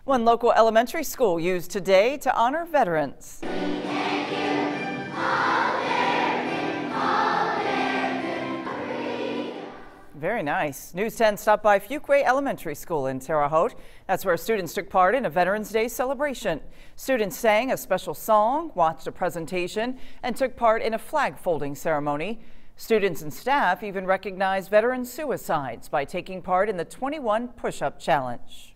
One local elementary school used today to honor veterans. Thank you, All-American, All-American. Very nice. News 10 stopped by Fuquay Elementary School in Terre Haute. That's where students took part in a Veterans Day celebration. Students sang a special song, watched a presentation, and took part in a flag folding ceremony. Students and staff even recognized veteran suicides by taking part in the 21 push-up challenge.